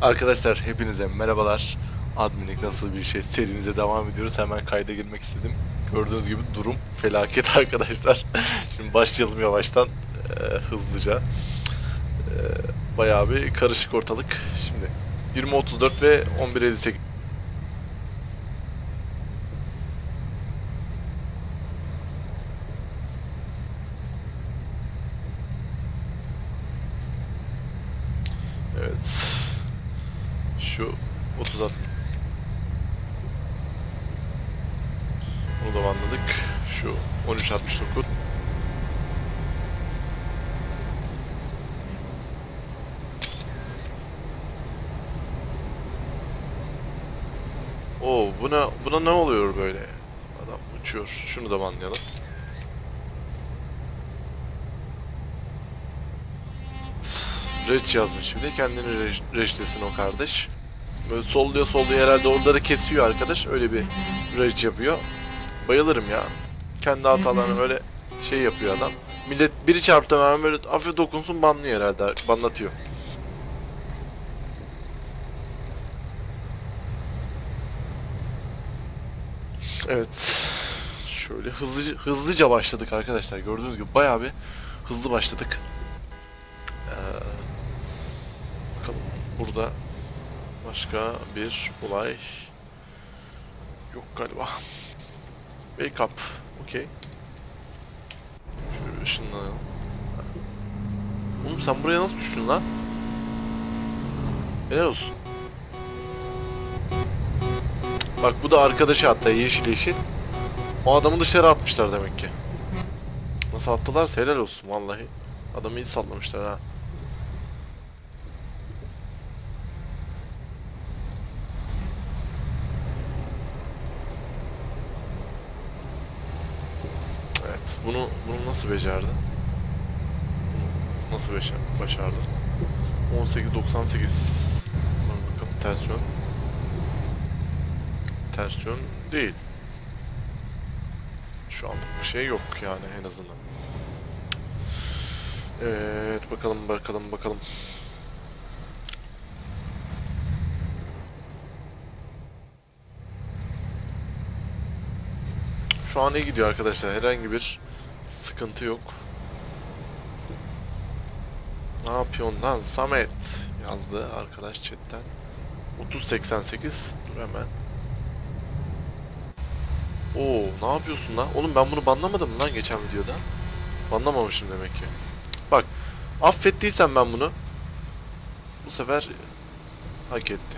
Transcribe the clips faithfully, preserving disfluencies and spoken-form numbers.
Arkadaşlar hepinize merhabalar. Adminlik nasıl bir şey serimize devam ediyoruz. Hemen kayda girmek istedim. Gördüğünüz gibi durum felaket arkadaşlar. Şimdi başlayalım yavaştan e, hızlıca. E, bayağı bir karışık ortalık. Şimdi yirmi otuz dört ve on bir elli sekiz. Evet. Şu otuz altmış. Bunu da banladık. Şu on üç altmış dokuz. Oo, buna buna ne oluyor böyle? Adam uçuyor. Şunu da banlayalım. Reç yazmış bir de kendini reç, reçlesin o kardeş. Böyle solluyor solluyor herhalde orada da kesiyor arkadaş. Öyle bir reç yapıyor. Bayılırım ya. Kendi hatalarını böyle şey yapıyor adam. Millet biri çarptı hemen böyle hafif dokunsun banlıyor herhalde. Banlatıyor. Evet. Şöyle hızlıca, hızlıca başladık arkadaşlar. Gördüğünüz gibi bayağı bir hızlı başladık. Ee, bakalım burada başka bir olay yok galiba. Wake up. Okey. Şöyle bir ışınlanalım. Oğlum sen buraya nasıl düştün lan? Helal olsun. Bak bu da arkadaşı hatta yeşil yeşil. O adamı dışarı atmışlar demek ki. Nasıl attılarsa helal olsun vallahi. Adamı iyi sallamışlar ha. Evet. Bunu bunu nasıl becerdin? Bunu nasıl beşer, başardın? on sekiz doksan sekiz. Bakalım ters yön. Ters yön değil. Şu anlık bir şey yok yani en azından. Evet bakalım bakalım bakalım. Şu an iyi gidiyor arkadaşlar. Herhangi bir sıkıntı yok. Ne yapıyorsun lan Samet? Yazdı arkadaş chatten. otuz seksen sekiz. Dur hemen. Oo, ne yapıyorsun lan? Oğlum ben bunu banlamadım mı lan geçen videoda? Banlamamışım demek ki. Bak, affettiysem ben bunu bu sefer hak etti.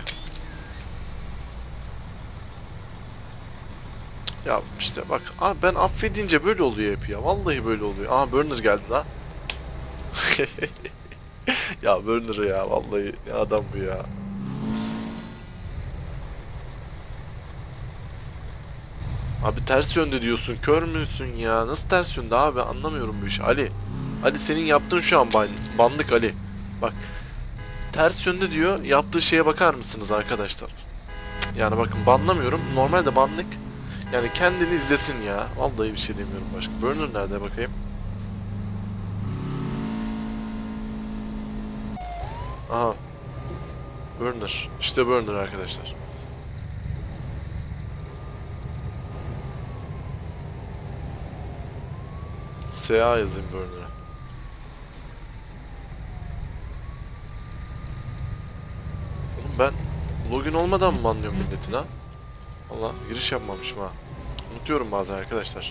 Ya işte bak, abi ben affedince böyle oluyor hep ya. Vallahi böyle oluyor. Aha burner geldi lan. Ya burner ya vallahi ne adam bu ya. Abi ters yönde diyorsun. Kör müsün ya? Nasıl ters yönde abi? Anlamıyorum bu işi. Ali. Ali senin yaptığın şu an ban bandık Ali. Bak. Ters yönde diyor. Yaptığı şeye bakar mısınız arkadaşlar? Yani bakın banlamıyorum. Normalde banlık. Yani kendini izlesin ya. Vallahi bir şey demiyorum başka. Burner nerede bakayım? Aha. Burner. İşte burner arkadaşlar. S A yazayım burner'a. Oğlum ben login olmadan mı banlıyorum milletin ha? Valla giriş yapmamışım ha. Unutuyorum bazen arkadaşlar.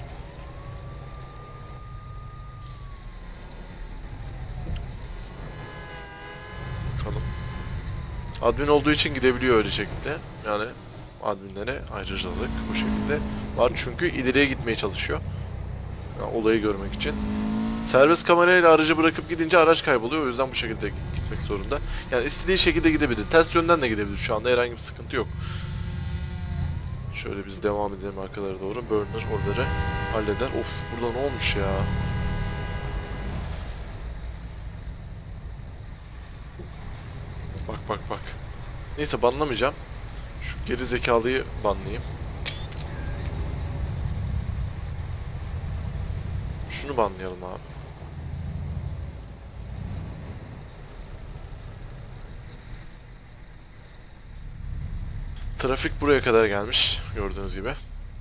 Bakalım. Admin olduğu için gidebiliyor öyle şekilde. Yani adminlere ayrıcalık bu şekilde var. Çünkü ileriye gitmeye çalışıyor. Yani olayı görmek için. Serbest kamerayla aracı bırakıp gidince araç kayboluyor. O yüzden bu şekilde gitmek zorunda. Yani istediği şekilde gidebilir. Ters yönden de gidebilir. Şu anda herhangi bir sıkıntı yok. Şöyle biz devam edelim arkalara doğru. Burner oraları halleder. Of burada ne olmuş ya? Bak bak bak. Neyse banlamayacağım. Şu geri zekalıyı banlayayım. Şunu banlayalım abi. Trafik buraya kadar gelmiş gördüğünüz gibi.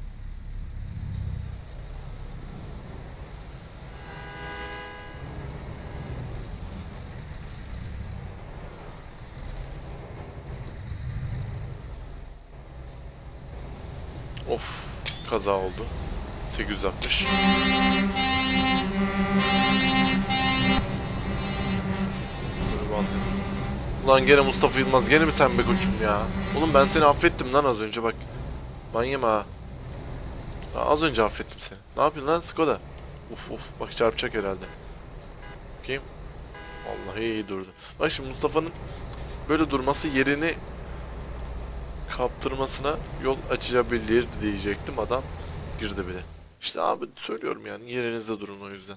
Of, kaza oldu. sekiz yüz altmış. Ulan gene Mustafa Yılmaz, gene mi sen be koçum ya? Oğlum ben seni affettim lan az önce bak. Manyama ha. Az önce affettim seni. Ne yapıyorsun lan Skoda? Uf uf, bak çarpacak herhalde. Bakayım. Vallahi iyi durdu. Bak şimdi Mustafa'nın böyle durması yerini kaptırmasına yol açabilir diyecektim, adam girdi bile. İşte abi söylüyorum yani, yerinizde durun o yüzden.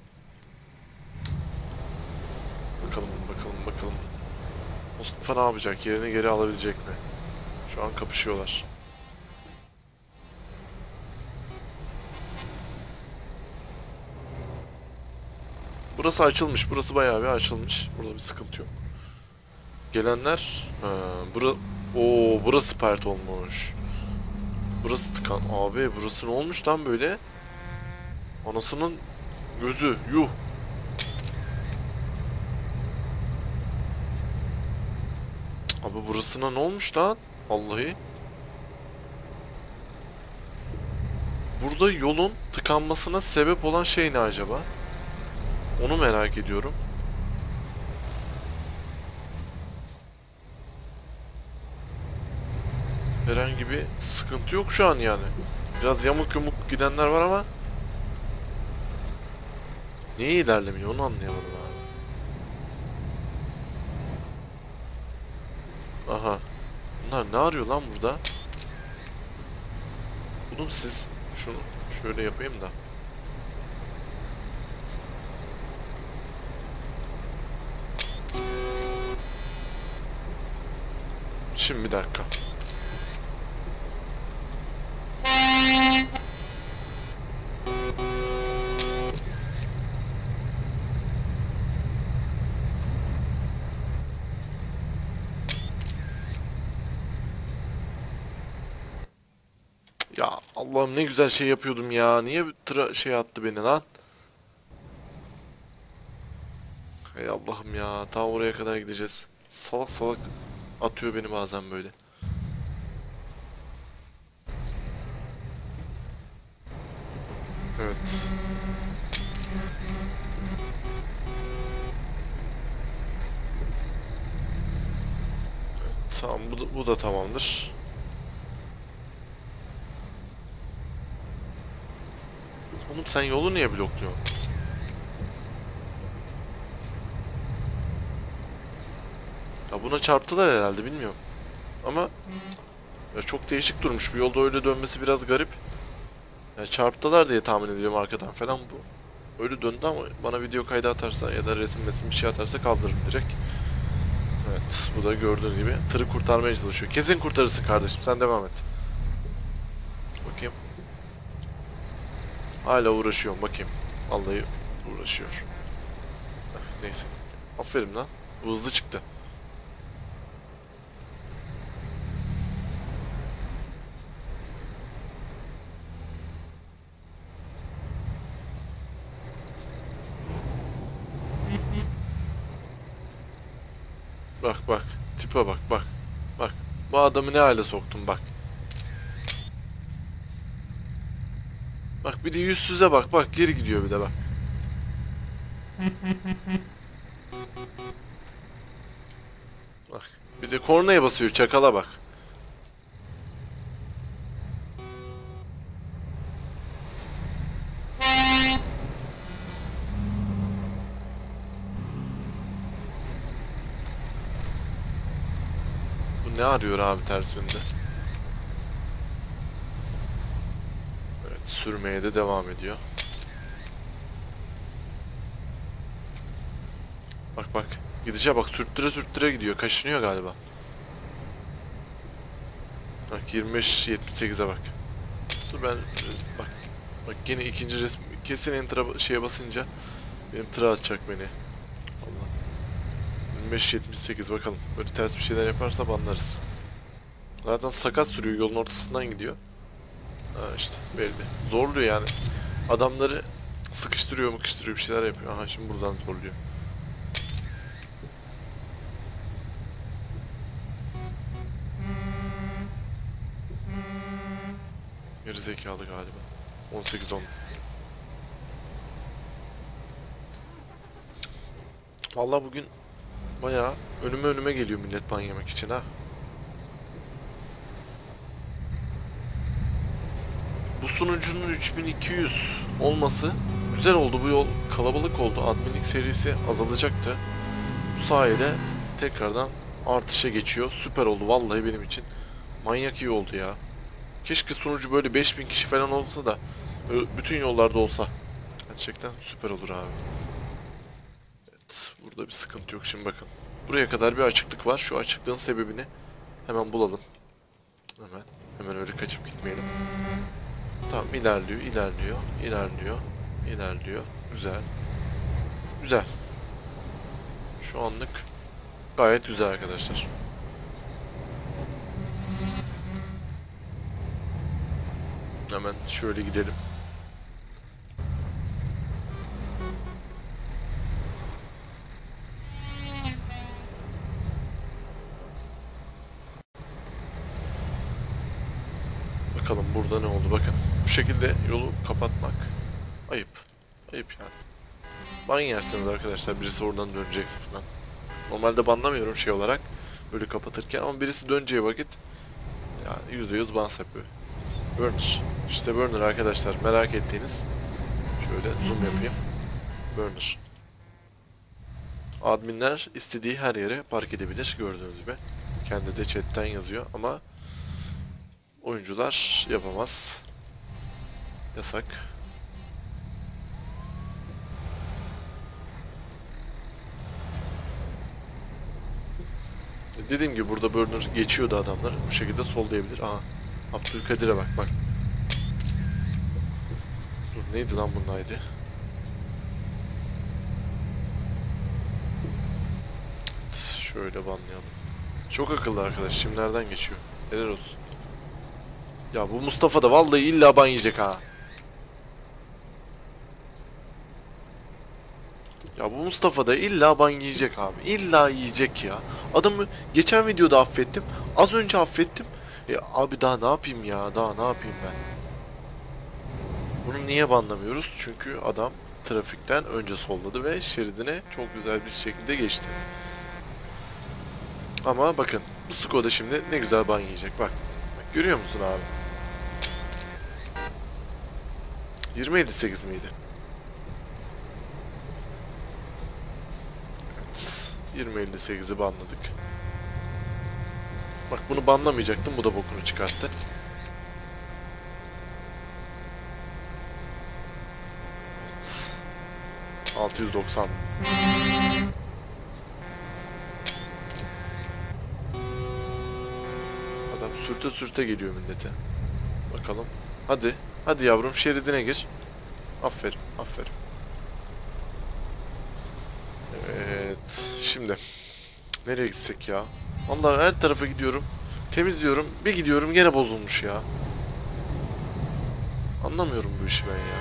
Bakalım bakalım bakalım. Mustafa ne yapacak? Yerini geri alabilecek mi? Şu an kapışıyorlar. Burası açılmış. Burası bayağı bir açılmış. Burada bir sıkıntı yok. Gelenler... Ha, bura... Oo, burası pert olmuş. Burası tıkan. Abi burası ne olmuş lan böyle? Anasının gözü. Yuh. Abi burasına ne olmuş lan? Vallahi. Burada yolun tıkanmasına sebep olan şey ne acaba? Onu merak ediyorum. Herhangi bir sıkıntı yok şu an yani. Biraz yamuk yumuk gidenler var ama niye ilerlemiyor onu anlayamadım abi. Aha. Bunlar ne arıyor lan burada? Oğlum siz şunu şöyle yapayım da. Şimdi bir dakika. Ya Allah'ım ne güzel şey yapıyordum ya. Niye tıra şey attı beni lan? Hay Allah'ım ya. Ta oraya kadar gideceğiz. Salak salak atıyor beni bazen böyle. Evet. Tamam, bu da, bu da tamamdır. Oğlum sen yolu niye blokluyorsun? Ya buna çarptılar herhalde, bilmiyorum. Ama ya çok değişik durmuş. Bir yolda öyle dönmesi biraz garip. Ya çarptılar diye tahmin ediyorum arkadan falan bu. Öyle döndü ama bana video kaydı atarsa ya da resim resim bir şey atarsa kaldırırım direkt. Evet, bu da gördüğünüz gibi tırı kurtarmaya çalışıyor. Kesin kurtarırsın kardeşim, sen devam et. Bakayım. Hala uğraşıyorum, bakayım. Vallahi uğraşıyor. Neyse. Aferin lan. Bu hızlı çıktı. Bak bak. Tipe bak bak. Bak. Bu adamı ne hale soktun bak. Bak bir de yüzsüze bak bak, geri gidiyor bir de bak. Bak. Bir de kornaya basıyor, çakala bak. Bu ne arıyor abi ters yönde? Evet, sürmeye de devam ediyor. Bak bak. Gidişe bak, sürttüre sürttüre gidiyor. Kaşınıyor galiba. Bak yirmi beş yetmiş sekize bak. Dur ben bak. Bak yine ikinci resim. Kesin enter'a şeye basınca benim tıra atacak beni. Allah. yirmi beş yetmiş sekiz bakalım. Böyle ters bir şeyler yaparsa banlarız. Zaten sakat sürüyor, yolun ortasından gidiyor. Ha işte belli. Zorluyor yani. Adamları sıkıştırıyor mıkıştırıyor bir şeyler yapıyor. Aha şimdi buradan zorluyor. Geri zekalı galiba. on sekiz on. Vallahi bugün bayağı önüme önüme geliyor millet ban yemek için ha. Bu sunucunun üç bin iki yüz olması güzel oldu. Bu yol kalabalık oldu. Adminlik serisi azalacaktı. Bu sayede tekrardan artışa geçiyor. Süper oldu vallahi benim için. Manyak iyi oldu ya. Keşke sunucu böyle beş bin kişi falan olsa da bütün yollarda olsa. Gerçekten süper olur abi. Evet, burada bir sıkıntı yok şimdi bakın. Buraya kadar bir açıklık var. Şu açıklığın sebebini hemen bulalım. Hemen. Hemen öyle kaçıp gitmeyelim. Tamam ilerliyor, ilerliyor, ilerliyor, ilerliyor. Güzel. Güzel. Şu anlık gayet güzel arkadaşlar. Hemen şöyle gidelim. Bakalım burada ne oldu bakın. Bu şekilde yolu kapatmak ayıp. Ayıp yani. Ban yersiniz arkadaşlar birisi oradan dönecekse falan. Normalde banlamıyorum şey olarak böyle kapatırken ama birisi döneceği vakit yani yüzde yüz ban yapıyor. Burner. İşte Burner arkadaşlar merak ettiğiniz. Şöyle zoom yapayım. Burner. Adminler istediği her yere park edebilir gördüğünüz gibi. Kendi de chatten yazıyor ama oyuncular yapamaz. Yasak. Dediğim gibi burada burner geçiyordu adamlar. Bu şekilde sollayabilir. Aha. Abdülkadir'e bak bak. Dur neydi lan bunun haydi? Şöyle banlayalım. Çok akıllı arkadaş. Şimdi nereden geçiyor? Helal olsun. Ya bu Mustafa da vallahi illa ban yiyecek ha. Ya bu Mustafa da illa ban yiyecek abi. İlla yiyecek ya. Adamı geçen videoda affettim. Az önce affettim. E abi daha ne yapayım ya? Daha ne yapayım ben? Bunu niye banlamıyoruz? Çünkü adam trafikten önce solladı ve şeridine çok güzel bir şekilde geçti. Ama bakın bu Skoda şimdi ne güzel ban yiyecek. Bak. Bak görüyor musun abi? yirmi elli sekiz miydi? yirmi elli sekizi banladık. Bak bunu banlamayacaktım. Bu da bokunu çıkarttı. altı yüz doksan. Adam sürte sürte geliyor millete. Bakalım. Hadi. Hadi yavrum şeridine gir. Aferin. Aferin. Evet. Şimdi. Nereye gitsek ya? Vallahi her tarafa gidiyorum. Temizliyorum. Bir gidiyorum gene bozulmuş ya. Anlamıyorum bu işi ben ya.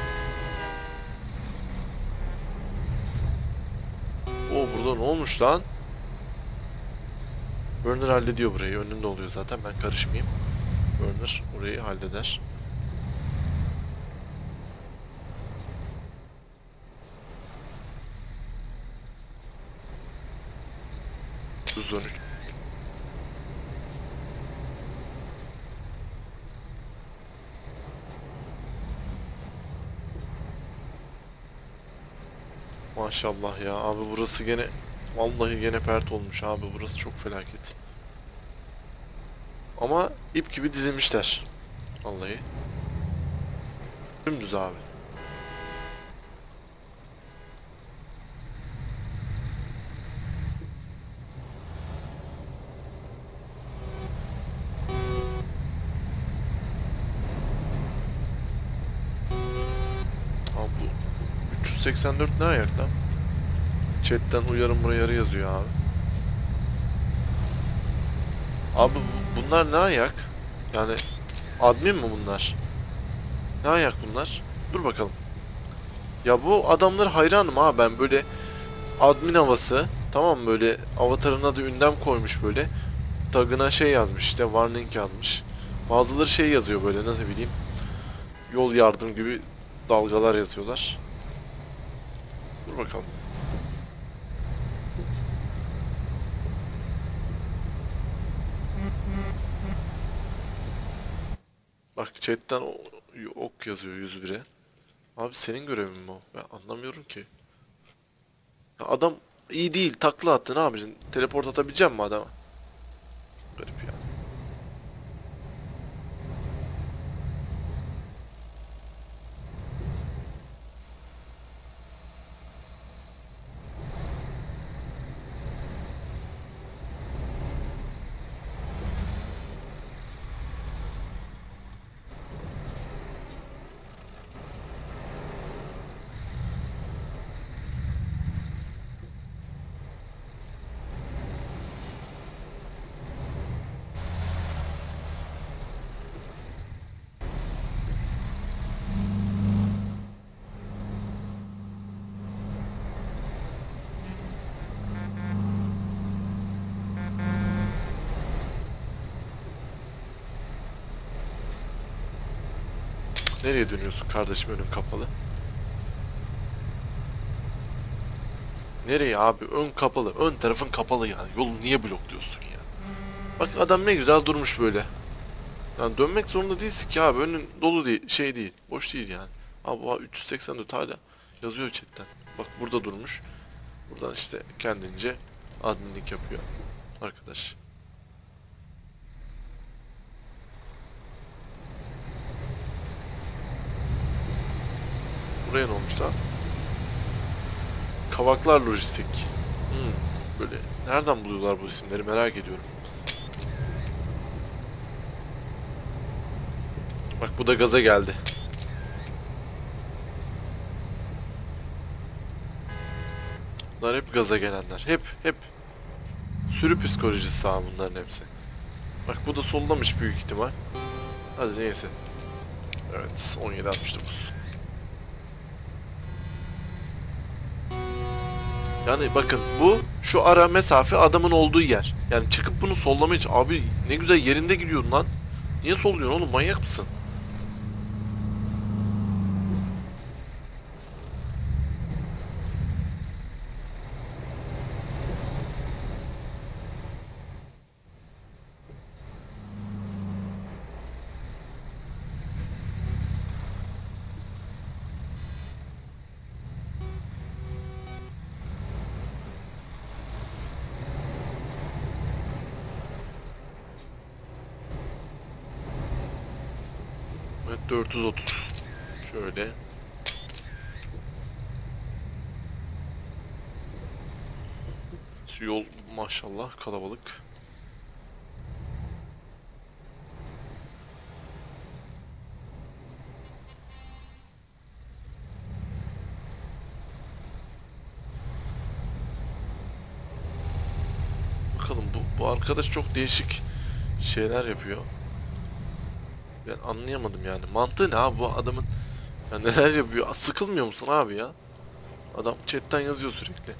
Oo burada ne olmuş lan? Burner hallediyor burayı. Önümde oluyor zaten. Ben karışmayayım. Burner orayı halleder. yüz on üç. Maşallah ya. Abi burası gene vallahi gene pert olmuş abi. Burası çok felaket. Ama ip gibi dizilmişler. Vallahi. Dümdüz abi. Abi bu üç yüz seksen dört ne ayak lan? Chat'ten uyarım buraya yarı yazıyor abi. Abi bu- bunlar ne ayak? Yani admin mi bunlar? Ne ayak bunlar? Dur bakalım. Ya bu adamlar hayranım ha, ben böyle admin havası. Tamam mı? Böyle avatarına da ünlem koymuş böyle. Tagına şey yazmış işte, warning yazmış. Bazıları şey yazıyor böyle, nasıl bileyim. Yol yardım gibi dalgalar yazıyorlar. Dur bakalım. Bak chatten o- ok yazıyor yüz bire. Abi senin görevin mi o? Ben anlamıyorum ki. Ya adam iyi değil, takla attı, ne yapacaksın? Teleport atabilecek mi adama? Garip ya. Nereye dönüyorsun kardeşim, önün kapalı? Nereye abi? Ön kapalı. Ön tarafın kapalı yani. Yolu niye blokluyorsun ya? Bak adam ne güzel durmuş böyle. Yani dönmek zorunda değilsin ki abi. Önün dolu değil, şey değil. Boş değil yani. Abi bu üç yüz seksen dört hala yazıyor chatten. Bak burada durmuş. Buradan işte kendince adminlik yapıyor arkadaş. Buraya ne olmuş lan? Kavaklar Lojistik. Hmm, böyle nereden buluyorlar bu isimleri, merak ediyorum. Bak bu da gaza geldi. Bunlar hep gaza gelenler. Hep hep. Sürü psikolojisi abi bunların hepsi. Bak bu da sollamış büyük ihtimal. Hadi neyse. Evet, on yedi altmış dokuz. Yani bakın bu şu ara mesafe adamın olduğu yer. Yani çıkıp bunu sollamaya ç- abi ne güzel yerinde gidiyorsun lan. Niye solluyorsun oğlum, manyak mısın? Evet, dört yüz otuz. Şöyle. Şu yol maşallah kalabalık. Bakalım bu, bu arkadaş çok değişik şeyler yapıyor. Ben anlayamadım yani. Mantığı ne abi bu adamın? Ya neler yapıyor? Sıkılmıyor musun abi ya? Adam chatten yazıyor sürekli.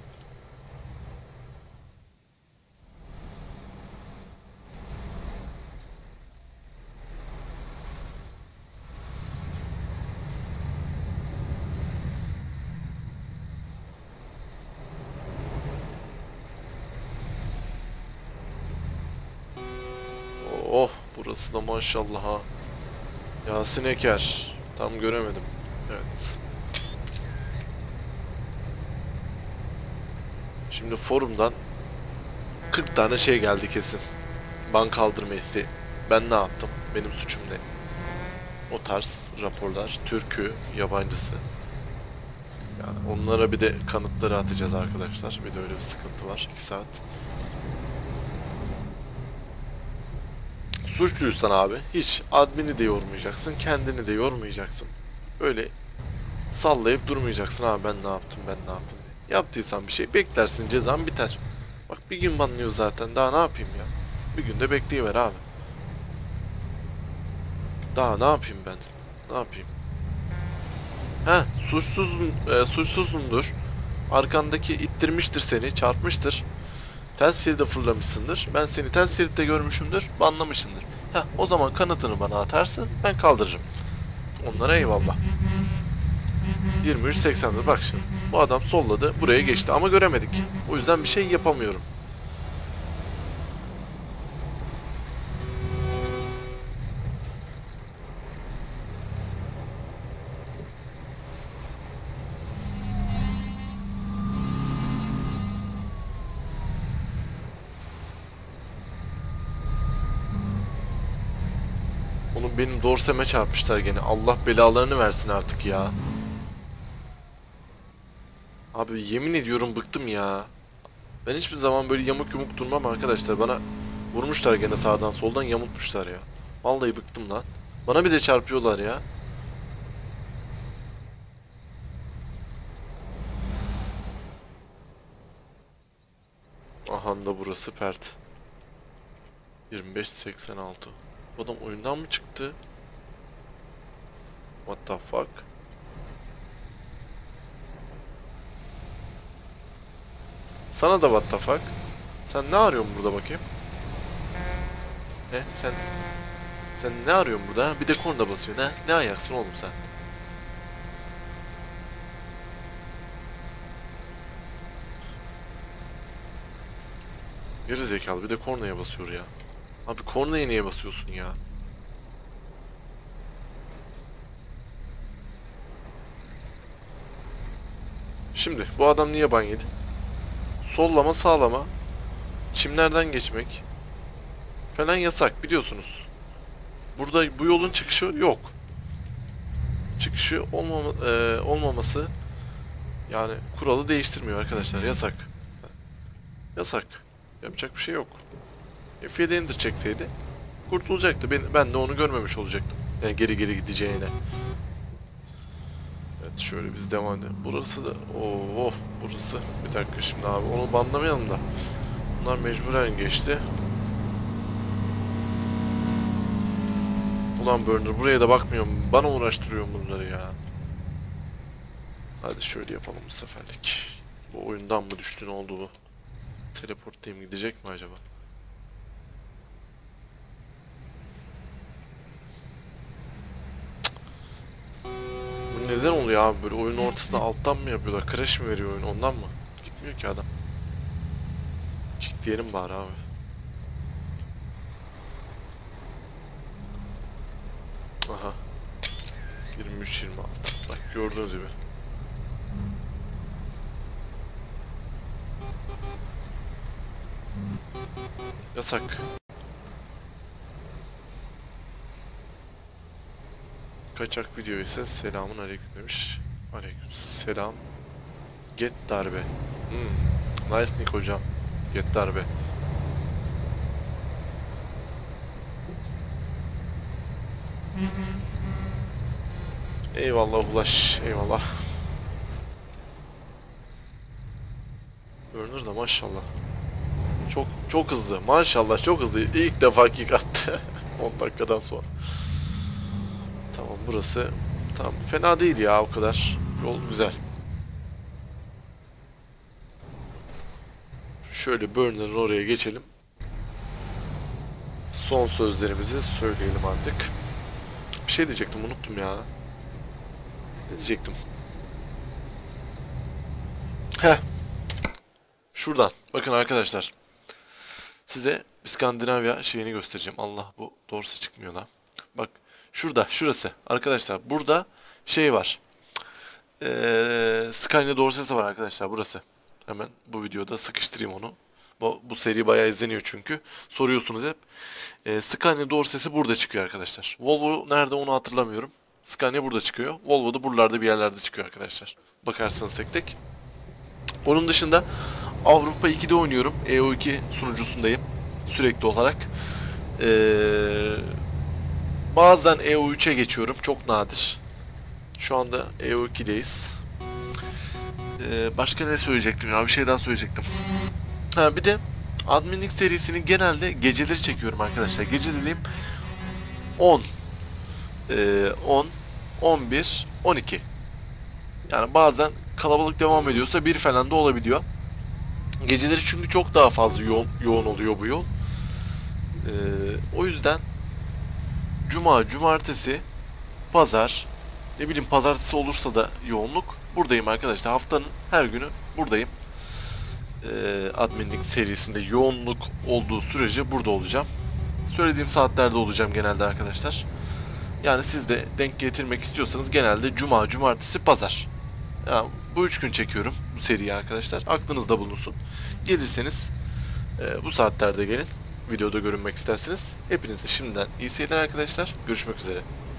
Oh, burası da maşallah ha. Yasin Eker. Tam göremedim. Evet. Şimdi forumdan kırk tane şey geldi kesin. Ban kaldırma isteği. Ben ne yaptım? Benim suçum ne? O tarz raporlar. Türkü, yabancısı. Yani onlara bir de kanıtları atacağız arkadaşlar. Bir de öyle bir sıkıntı var. iki saat. Suçluysan abi hiç admini de yormayacaksın. Kendini de yormayacaksın. Öyle sallayıp durmayacaksın abi, ben ne yaptım ben ne yaptım diye. Yaptıysan bir şey beklersin, cezan biter. Bak bir gün banlıyor zaten, daha ne yapayım ya. Bir günde bekleyiver abi. Daha ne yapayım ben? Ne yapayım? Ha, suçsuz e, suçsuzumdur. Arkandaki ittirmiştir seni, çarpmıştır. Ters şeride fırlamışsındır. Ben seni ters şeritte görmüşümdür, banlamışımdır. Ha, o zaman kanıtını bana atarsın, ben kaldırırım. Onlara eyvallah. yirmi üç seksende bak şimdi. Bu adam solladı, buraya geçti ama göremedik. O yüzden bir şey yapamıyorum. Onun benim dorseme çarpmışlar gene. Allah belalarını versin artık ya. Abi yemin ediyorum bıktım ya. Ben hiçbir zaman böyle yamuk yumuk durmam arkadaşlar. Bana vurmuşlar gene sağdan soldan yamultmuşlar ya. Vallahi bıktım lan. Bana bir de çarpıyorlar ya. Aha da burası pert. yirmi beş seksen altı. Bu adam oyundan mı çıktı? What the fuck? Sana da what the fuck? Sen ne arıyorsun burada bakayım? Ne? Sen... Sen ne arıyorsun burada? Ha? Bir de korna basıyorsun ha? Ne ayaksın oğlum sen? Geri zekalı bir de kornaya basıyor ya. Abi kornaya niye basıyorsun ya? Şimdi bu adam niye ban yedi? Sollama sağlama, çimlerden geçmek falan yasak biliyorsunuz. Burada bu yolun çıkışı yok. Çıkışı olmama, e, olmaması yani kuralı değiştirmiyor arkadaşlar, yasak. Yasak. Yapacak bir şey yok. F yedi enter çekseydi kurtulacaktı. Ben, ben de onu görmemiş olacaktım. Yani geri geri gideceğine. Evet şöyle biz devam edelim. Burası da oh burası. Bir dakika şimdi abi onu banlamayalım da. Bunlar mecburen geçti. Ulan burner buraya da bakmıyorum. Bana uğraştırıyor bunları ya. Hadi şöyle yapalım bu seferlik. Bu oyundan mı düştü ne oldu bu? Teleportlayayım gidecek mi acaba? Bu neden oluyor abi böyle oyunun ortasında alttan mı yapıyorlar? Crash mi veriyor oyun ondan mı? Gitmiyor ki adam. Kick diyelim bari abi. Aha. yirmi üç yirmi altı. Bak gördüğünüz gibi. Yasak. Kaçak video ise selamun aleyküm demiş. Aleyküm selam. Get darbe. Hmm. Nice nick hocam. Get darbe. Eyvallah Ulaş. Eyvallah. Burner da maşallah. Çok çok hızlı. Maşallah çok hızlı. İlk defa kick attı. on dakikadan sonra. Tamam burası. Tamam fena değil ya o kadar. Yol güzel. Şöyle Burner'ın oraya geçelim. Son sözlerimizi söyleyelim artık. Bir şey diyecektim unuttum ya. Ne diyecektim? Heh. Şuradan. Bakın arkadaşlar. Size İskandinavya şeyini göstereceğim. Allah bu doğrusu çıkmıyor lan. Bak şurada şurası. Arkadaşlar burada şey var. Ee, Scania dorsesi var arkadaşlar burası. Hemen bu videoda sıkıştırayım onu. Bu, bu seri bayağı izleniyor çünkü. Soruyorsunuz hep. Ee, Scania dorsesi burada çıkıyor arkadaşlar. Volvo nerede onu hatırlamıyorum. Scania burada çıkıyor. Volvo da buralarda bir yerlerde çıkıyor arkadaşlar. Bakarsanız tek tek. Onun dışında Avrupa ikide oynuyorum. E O iki sunucusundayım. Sürekli olarak. Ee, bazen E O üçe geçiyorum. Çok nadir. Şu anda E O ikideyiz. Ee, başka ne söyleyecektim ya? Bir şey daha söyleyecektim. Ha bir de Adminlik serisini genelde geceleri çekiyorum arkadaşlar. Gece dediğim on, on, on bir, on iki. Yani bazen kalabalık devam ediyorsa bir falan da olabiliyor. Geceleri çünkü çok daha fazla yoğun, yoğun oluyor bu yol. Ee, o yüzden Cuma, Cumartesi, Pazar, ne bileyim Pazartesi olursa da yoğunluk buradayım arkadaşlar. Haftanın her günü buradayım. Ee, adminlik serisinde yoğunluk olduğu sürece burada olacağım. Söylediğim saatlerde olacağım genelde arkadaşlar. Yani siz de denk getirmek istiyorsanız genelde Cuma, Cumartesi, Pazar. Yani bu üç gün çekiyorum bu seriyi arkadaşlar. Aklınızda bulunsun. Gelirseniz e, bu saatlerde gelin. Videoda görünmek isterseniz. Hepinize şimdiden iyi seyirler arkadaşlar. Görüşmek üzere.